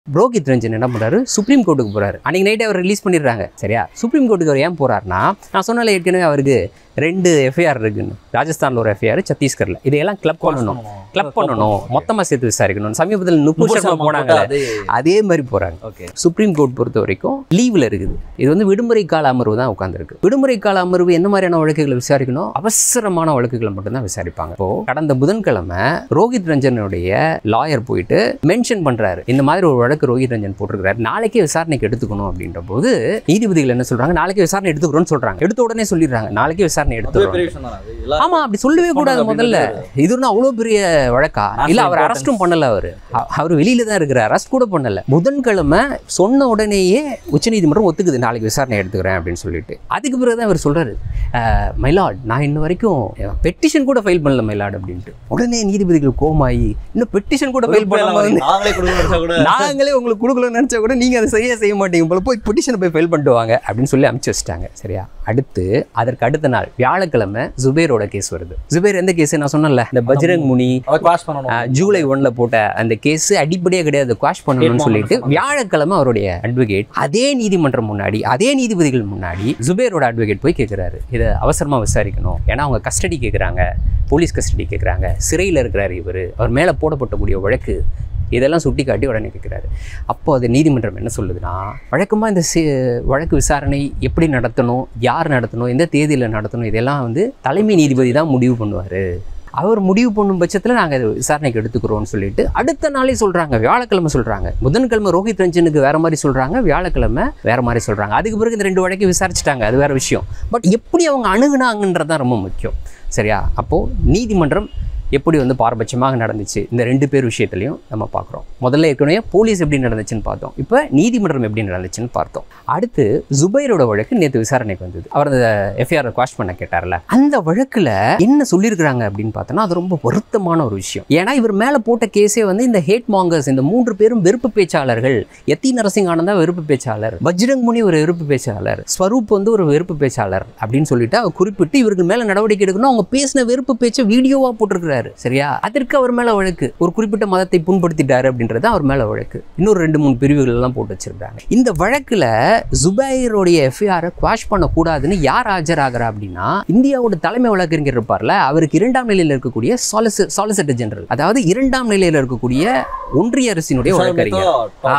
ரோஹித் ரஞ்சன் என்ன பண்ணுறாரு, சுப்ரீம் கோர்ட்டுக்கு போகிறாரு. அன்றைக்கி நைட்டே அவர் ரிலீஸ் பண்ணிடுறாங்க. சரியா, சுப்ரீம் கோர்ட்டுக்கு அவர் ஏன் போகிறாருன்னா, நான் சொன்னால ஏற்கனவே அவருக்கு 2 எஃப்ஐஆர் இருக்குன்னு. ராஜஸ்தானில் ஒரு எஃப்ஐஆர், சத்தீஸ்கரில். இதையெல்லாம் கிளப் பண்ணணும், மொத்தமாக சேர்த்து விசாரிக்கணும். சமீபத்தில் 30 போனாங்க, அதே மாதிரி போகிறாங்க. சுப்ரீம் கோர்ட் பொறுத்த வரைக்கும் லீவில் இருக்குது. இது வந்து விடுமுறை கால அமர்வு தான் உட்காந்துருக்கு. விடுமுறை கால அமர்வு என்ன மாதிரியான வழக்குகளை விசாரிக்கணும்? அவசரமான வழக்குகளை மட்டும்தான் விசாரிப்பாங்க. இப்போ கடந்த புதன்கிழமை ரோஹித் ரஞ்சனுடைய லாயர் போயிட்டு மென்ஷன் பண்றாரு, இந்த மாதிரி ஒரு வழக்கு ரோஹித் ரஞ்சன் போட்டிருக்கிறாரு, நாளைக்கே விசாரணைக்கு எடுத்துக்கணும் அப்படின்ற போது நீதிபதிகள் என்ன சொல்றாங்க, நாளைக்கே விசாரணை எடுத்துக்கிறோம்னு சொல்றாங்க. எடுத்த உடனே சொல்லிடுறாங்க, நாளைக்கே விசாரணை எடுத்துக்கிறோம். ஆமா, அப்படி சொல்லவே கூடாது. முதல்ல இது ஒன்றும் அவ்வளோ பெரிய வழக்கா இல்ல, அவர் அரெஸ்டும் பண்ணல. அவர் வெளியில தான் இருக்கிறார், அரெஸ்ட் கூட பண்ணல. புதன்கிழமை சொன்ன உடனேயே உச்சநீதிமன்றம் ஒத்துக்குது, நாளைக்கு விசாரணை எடுத்துக்கிறேன் அப்படின்னு சொல்லிட்டு. அதுக்கு பிறகுதான் அவர் சொல்றாரு, மைலார்ட், நான் இன்ன வரைக்கும் பெட்டிஷன் கூட ஃபைல் பண்ணல மைலார்ட் அப்படின்ட்டு. உடனே நீதிபதிகள் கோமாயி, இன்னும் பெட்டிஷன் கூட ஃபைல் பண்ணல, நாங்களே உங்களுக்கு கொடுக்கலன்னு நினைச்சா கூட நீங்க அதை செய்ய மாட்டீங்க போல, போய் பெட்டிஷனை போய் ஃபைல் பண்ணிட்டு வாங்க அப்படின்னு சொல்லி அனுப்பிச்சு வச்சிட்டாங்க. சரியா, அடுத்து அதற்கு அடுத்த நாள் வியாழக்கிழமை ஜுபேரோட கேஸ் வருது. ஜுபேர் எந்த கேஸ் நான் சொன்னல, இந்த பஜ்ரங் முனி ஜூலை 1 போட்ட அந்த கேஸ் அடிப்படையே கிடையாது, குவாஷ் பண்ணணும்னு சொல்லிட்டு வியாழக்கிழமை அவருடைய அட்வொகேட் அதே நீதிமன்றம் முன்னாடி, அதே நீதிபதிகள் முன்னாடி ஜுபேரோட அட்வொகேட் போய் கேட்கிறாரு, இதை அவசரமா விசாரிக்கணும். ஏன்னா அவங்க கஸ்டடி கேட்குறாங்க, போலீஸ் கஸ்டடி கேட்குறாங்க, சிறையில் இருக்கிறாரு இவர், அவர் மேலே போடப்பட்டக்கூடிய வழக்கு, இதெல்லாம் சுட்டி காட்டி உடனே கேட்குறாரு. அப்போ அது நீதிமன்றம் என்ன சொல்லுதுன்னா, வழக்கமாக இந்த வழக்கு விசாரணை எப்படி நடத்தணும், யார் நடத்தணும், எந்த தேதியில் நடத்தணும், இதெல்லாம் வந்து தலைமை நீதிபதி தான் முடிவு பண்ணுவார். அவர் முடிவு பண்ணும் பட்சத்தில் நாங்கள் விசாரணைக்கு எடுத்துக்கிறோம்னு சொல்லிட்டு அடுத்த நாளே சொல்கிறாங்க. வியாழக்கிழமை சொல்கிறாங்க. புதன்கிழமை ரோஹித் ரஞ்சனுக்கு வேறு மாதிரி சொல்கிறாங்க, வியாழக்கிழமை வேறு மாதிரி சொல்கிறாங்க. அதுக்கு பிறகு இந்த 2 வழக்கையும் விசாரிச்சிட்டாங்க, அது வேறு விஷயம். பட் எப்படி அவங்க அணுகுனாங்கன்றது தான் ரொம்ப முக்கியம். சரியா, அப்போது நீதிமன்றம் எப்படி வந்து பாரபட்சமாக நடந்துச்சு, இந்த 2 பேர் விஷயத்துலையும் நம்ம பார்க்குறோம். முதல்ல ஏற்கனவே போலீஸ் எப்படி நடந்துச்சுன்னு பார்த்தோம், இப்போ நீதிமன்றம் எப்படி நடந்துச்சுன்னு பார்த்தோம். அடுத்து ஜுபைரோட வழக்கு நேற்று விசாரணைக்கு வந்தது. அவர் அந்த எஃப்ஐஆர் குவாஷ் பண்ண கேட்டார்ல, அந்த வழக்கில் என்ன சொல்லியிருக்கிறாங்க அப்படின்னு பார்த்தோன்னா, அது ரொம்ப வருத்தமான ஒரு விஷயம். ஏன்னா இவர் மேலே போட்ட கேஸே வந்து இந்த ஹேட் மாங்கர்ஸ், இந்த 3 பேரும் வெறுப்பு பேச்சாளர்கள். யத்தி நரசிங் ஆனந்தா வெறுப்பு பேச்சாளர், பஜ்ரங் முனி ஒரு வெறுப்பு பேச்சாளர், ஸ்வரூப் வந்து ஒரு வெறுப்பு பேச்சாளர் அப்படின்னு சொல்லிட்டு அவர் குறிப்பிட்டு இவருக்கு மேலே நடவடிக்கை எடுக்கணும். அவங்க பேசின வெறுப்பு பேச்சை வீடியோவாக போட்டிருக்கிறாரு. சரியா, அதற்கு அவர் மேல வழக்கு, ஒரு குறிப்பிட்ட மதத்தை புண்படுத்திட்டாரு அப்படின்றது அவர் மேல வழக்கு. இன்னொரு 2-3 பிரிவுகள் எல்லாம் போட்டு வச்சிருக்காங்க. இந்த வழக்குல ஜுபைரோடைய எஃப்ஐஆர் குவாஷ் பண்ணக்கூடாதுன்னு யார் ஆஜராகிறா அப்படின்னா, இந்தியாவோட தலைமை வழக்கறிஞர் இருப்பார்ல, அவருக்கு 2ஆம் நிலையில் இருக்கக்கூடிய சாலிசிட்டர் ஜெனரல், அதாவது 2ஆம் நிலையில் இருக்கக்கூடிய ஒன்றிய அரசினுடைய வழக்கறிஞர்.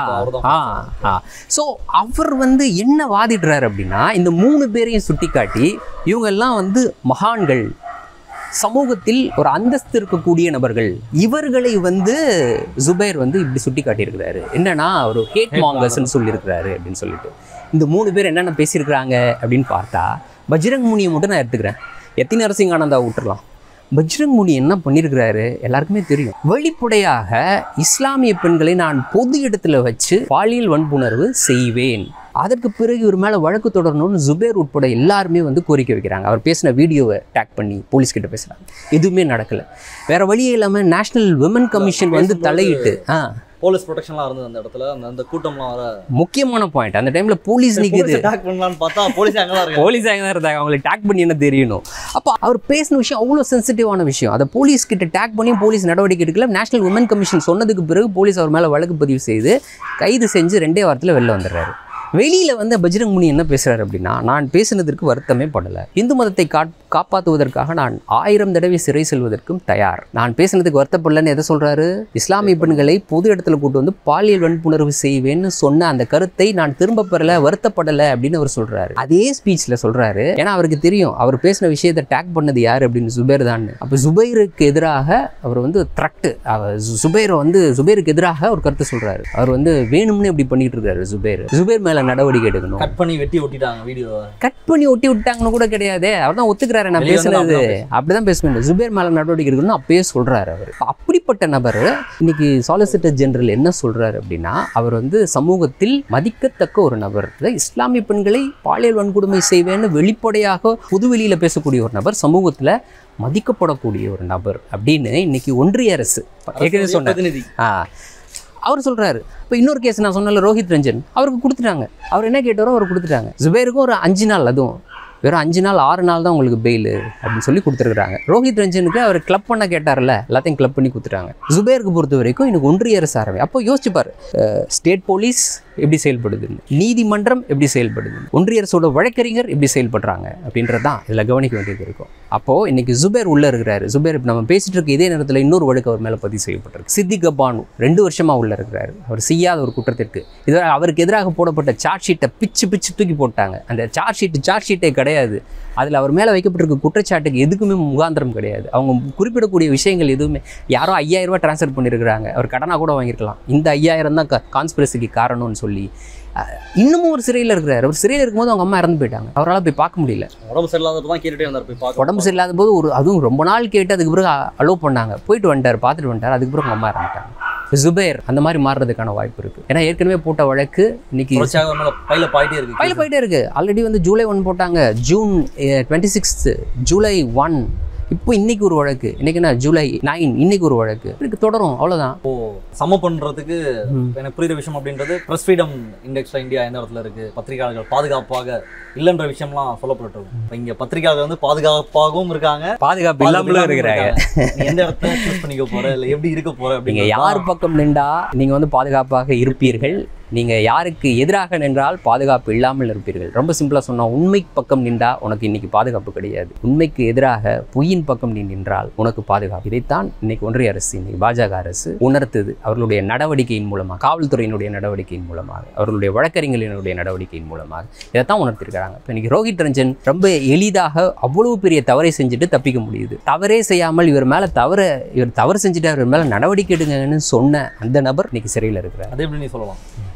ஸோ அவர் வந்து என்ன வாதிடுறாரு அப்படின்னா, இந்த 3 பேரையும் சுட்டிக்காட்டி இவங்க எல்லாம் வந்து மகான்கள், சமூகத்தில் ஒரு அந்தஸ்து இருக்கக்கூடிய நபர்கள், இவர்களை வந்து ஜுபைர் வந்து இப்படி சுட்டி காட்டியிருக்கிறாரு. என்னன்னா ஒரு ஹேட் மாங்கர்ஸ்ன்னு சொல்லியிருக்கிறாரு அப்படின்னு சொல்லிட்டு. இந்த 3 பேர் என்னென்ன பேசியிருக்கிறாங்க அப்படின்னு பார்த்தா, பஜ்ரங் முனியை மட்டும் நான் எடுத்துக்கிறேன், யத்தி நரசிங் ஆனந்தா விட்டுறலாம். பஜ்ரங் முனி என்ன பண்ணியிருக்கிறாரு எல்லாருக்குமே தெரியும். வெளிப்படையாக இஸ்லாமிய பெண்களை நான் பொது இடத்துல வச்சு பாலியல் வன்புணர்வு செய்வேன், அதற்கு பிறகு இவர் மேலே வழக்கு தொடரணும்னு ஜுபேர் உட்பட எல்லாருமே வந்து கோரிக்கை வைக்கிறாங்க. அவர் பேசின வீடியோவை டேக் பண்ணி போலீஸ்கிட்ட பேசுகிறாங்க. எதுவுமே நடக்கலை. வேறு வழியே இல்லாமல் நேஷனல் விமன் கமிஷன் வந்து தலையிட்டு போலீஸ் ப்ரொடெக்ஷன்லாம் இருந்தது அந்த இடத்துல. அந்த கூட்டம்லாம் வர முக்கியமான பாயிண்ட். அந்த டைமில் போலீஸ் நிற்கிது, டேக் பண்ணலான்னு பார்த்தா போலீஸ் அங்கே தான் இருந்தாங்க. அவங்களுக்கு டேக் பண்ணி என்ன தெரியணும். அப்போ அவர் பேசின விஷயம் அவ்வளோ சென்சிட்டிவான விஷயம். அதை போலீஸ் கிட்ட டேக் பண்ணி போலீஸ் நடவடிக்கை எடுக்கல. நேஷனல் விமன் கமிஷன் சொன்னதுக்கு பிறகு போலீஸ் அவர் மேலே வழக்கு பதிவு செய்து கைது செஞ்சு 2 வாரத்தில் வெளில வந்துடுறாரு. வெளியில் வந்து பஜ்ரங் முனி என்ன பேசுகிறாரு அப்படின்னா, நான் பேசினதற்கு வருத்தமே படலை, இந்து மதத்தை காப்பாற்றுவதற்காக நான் 1000 தடவை சிறை செல்வதற்கும் தயார், நான் பேசினதுக்கு வருத்தப்படலன்னு எதை சொல்கிறாரு, இஸ்லாமிய பெண்களை பொது இடத்துல கூட்டு வந்து பாலியல் வன்புணர்வு செய்வேன்னு சொன்ன அந்த கருத்தை நான் திரும்ப பெறலை, வருத்தப்படலை அப்படின்னு அவர் சொல்கிறாரு. அதே ஸ்பீச்சில் சொல்கிறாரு. ஏன்னா அவருக்கு தெரியும் அவர் பேசின விஷயத்தை டேக் பண்ணது யார் அப்படின்னு, ஜுபைர் தான். அப்போ ஜுபைருக்கு எதிராக அவர் வந்து த்ரட்டு, ஜுபைருக்கு எதிராக ஒரு கருத்தை சொல்கிறாரு. அவர் வந்து வேணும்னு இப்படி பண்ணிட்டு இருக்காரு. ஜுபைர் மேலே நடவடிக்கை எடுக்கணும். கட் பண்ணி வெட்டி ஒட்டிட்டாங்க, வீடியோ கட் பண்ணி ஒட்டி விட்டாங்கன்னு கூட கிடையாது. அவர் தான் ஒத்துக்கிறாரு, நான் பேசுனது அப்படிதான் பேசுவேன், ஜுபைர் மேல நடவடிக்கை எடுக்கணும்னு அப்பயே சொல்றாரு. அவர் அப்படிப்பட்ட நபர் இன்னைக்கு சாலிசிட்டர் ஜெனரல் என்ன சொல்றாரு அப்படின்னா, அவர் வந்து சமூகத்தில் மதிக்கத்தக்க ஒரு நபர், இஸ்லாமிய பெண்களை பாலியல் வன்கொடுமை செய்வேன்னு வெளிப்படையாக பொதுவெளியில பேசக்கூடிய ஒரு நபர், சமூகத்துல மதிக்கப்படக்கூடிய ஒரு நபர் அப்படின்னு இன்னைக்கு ஒன்றிய அரசு சொன்னது. அவர் சொல்கிறாரு. இப்போ இன்னொரு கேஸ் நான் சொன்னல, ரோஹித் ரஞ்சன், அவருக்கு கொடுத்துட்டாங்க. அவர் என்ன கேட்டாரோ அவர் கொடுத்துட்டாங்க. ஜுபைருக்கும் ஒரு 5 நாள், அதுவும் வெறும் 5 நாள் 6 நாள் தான் உங்களுக்கு பெயில் அப்படின்னு சொல்லி கொடுத்துருக்காங்க. ரோஹித் ரஞ்சனுக்கு அவர் கிளப் பண்ண கேட்டார்ல, எல்லாத்தையும் கிளப் பண்ணி கொடுத்துட்டாங்க. ஜுபேருக்கு பொறுத்த வரைக்கும் இன்னைக்கு ஒன்றிய அரசு அப்போ யோசிச்சுப்பார், ஸ்டேட் போலீஸ் எப்படி செயல்படுது, நீதிமன்றம் எப்படி செயல்படுது, ஒன்றிய அரசோட வழக்கறிஞர் எப்படி செயல்படுறாங்க அப்படின்றது தான் இதில் கவனிக்க வேண்டியது இருக்கும். அப்போது இன்னைக்கு ஜுபேர் உள்ளே இருக்கிறாரு. ஜுபேர் நம்ம பேசிட்டு இருக்க இதே நேரத்தில் இன்னொரு வழக்கு அவர் மேலே பதிவு செய்யப்பட்டிருக்கு. சித்திக் பானு 2 வருஷமாக உள்ளே இருக்கிறாரு. அவர் செய்யாத ஒரு குற்றத்திற்கு இதுவரை அவருக்கு எதிராக போடப்பட்ட சார்ஜ் ஷீட்டை பிச்சு தூக்கி போட்டாங்க. அந்த சார்ஜ் ஷீட்டே கிடையாது. அதில் அவர் மேலே வைக்கப்பட்டிருக்க குற்றச்சாட்டுக்கு எதுக்குமே முகாந்திரம் கிடையாது. அவங்க குறிப்பிடக்கூடிய விஷயங்கள் எதுவுமே, யாரோ 5000 ரூபா ட்ரான்ஸ்ஃபர் பண்ணியிருக்கிறாங்க, அவர் கடனாக கூட வாங்கியிருக்கலாம், இந்த 5000 தான் கான்ஸ்பிரசிக்கு காரணம்னு சொல்லி இன்னமும் ஒரு சிறையில் இருக்கிறார். அவர் சிறையில் இருக்கும்போது அவங்க அம்மா இறந்து போயிட்டாங்க. அவரால் போய் பார்க்க முடியல. உடம்பு சரியில்லாத தான் கேட்டுட்டே வந்தார். போய் பார்க்க உடம்பு சரியில்லாத போது அதுவும் ரொம்ப நாள் கேட்டு அதுக்கு பிறகு அலோவ் பண்ணாங்க. போயிட்டு வந்துட்டார், பார்த்துட்டு வந்துட்டார். அதுக்கு பிறகு அவங்க அம்மா இறந்துட்டாங்க. ஜுபேர் அந்த மாதிரி மாறுறதுக்கான வாய்ப்பு இருக்குது. ஏன்னா ஏற்கனவே போட்ட வழக்கு இன்னைக்கு பையில போயிட்டே இருக்கு. ஆல்ரெடி வந்து ஜூலை 1 போட்டாங்க, ஜூன் 26, ஜூலை 1, இப்போ இன்னைக்கு ஒரு வழக்கு, இன்னைக்கு என்ன ஜூலை 9, இன்னைக்கு ஒரு வழக்கு இதுக்கு தொடரும். அவ்வளோதான். சம பண்ணுறதுக்கு எனக்கு புரியுற விஷயம் அப்படின்றது ப்ரெஸ் ஃப்ரீடம் இண்டெக்ஸில் இந்தியா எந்த இடத்துல இருக்குது, பத்திரிகையாளர்கள் பாதுகாப்பாக இல்லைன்ற விஷயம்லாம் சொல்லப்பட்டுருக்கும். இப்போ இங்கே பத்திரிகையாளர்கள் வந்து பாதுகாப்பாகவும் இருக்காங்க, பாதுகாப்பு இல்லாமலும் இருக்கிறாங்க. எந்த இடத்துல சூஸ் பண்ணிக்க போகிற, இல்லை எப்படி இருக்க போகிற, அப்படிங்க யார் பக்கம் நின்றா நீங்கள் வந்து பாதுகாப்பாக இருப்பீர்கள், நீங்கள் யாருக்கு எதிராக நின்றால் பாதுகாப்பு இல்லாமல் இருப்பீர்கள். ரொம்ப சிம்பிளாக சொன்னால், உண்மை பக்கம் நின்றா உனக்கு இன்னைக்கு பாதுகாப்பு கிடையாது, உண்மைக்கு எதிராக பொய்யின் பக்கம் நீ நின்றால் உனக்கு பாதுகாப்பு. இதைத்தான் இன்னைக்கு ஒன்றிய அரசு, இன்னைக்கு பாஜக அரசு உணர்த்துது. அவர்களுடைய நடவடிக்கையின் மூலமாக, காவல்துறையினுடைய நடவடிக்கையின் மூலமாக, அவர்களுடைய வழக்கறிஞர்களினுடைய நடவடிக்கையின் மூலமாக இதைத்தான் உணர்த்திருக்கிறாங்க. இப்போ இன்னைக்கு ரோஹித் ரஞ்சன் ரொம்ப எளிதாக அவ்வளவு பெரிய தவறை செஞ்சுட்டு தப்பிக்க முடியுது. தவறே செய்யாமல் இவர் தவறு செஞ்சுட்டு அவர் மேலே நடவடிக்கை எடுங்கன்னு சொன்ன அந்த நபர் இன்னைக்கு சிறையில் இருக்கிறார். அதே எப்படி நீ சொல்லலாம்?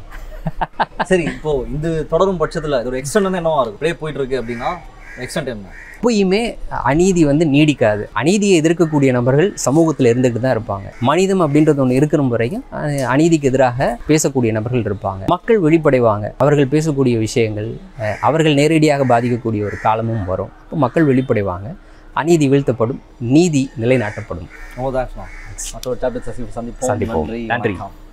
சரி, இப்போ இது தொடரும் பட்சத்தில் இது ஒரு எக்ஸ்டெண்ட் வந்து என்னவா இருக்கும்? அப்படியே போயிட்டு இருக்கு அப்படின்னா எக்ஸ்டெண்ட் என்ன? எப்பயுமே அநீதி வந்து நீடிக்காது. அநீதியை எதிர்க்கக்கூடிய நபர்கள் சமூகத்தில் இருந்துகிட்டு தான் இருப்பாங்க. மனிதம் அப்படின்றது ஒன்று இருக்கிற வரைக்கும் அநீதிக்கு எதிராக பேசக்கூடிய நபர்கள் இருப்பாங்க. மக்கள் வெளிப்படைவாங்க. அவர்கள் பேசக்கூடிய விஷயங்கள் அவர்கள் நேரடியாக பாதிக்கக்கூடிய ஒரு காலமும் வரும். இப்போ மக்கள் வெளிப்படைவாங்க, அநீதி வீழ்த்தப்படும், நீதி நிலைநாட்டப்படும். சந்திப்போம். நன்றி.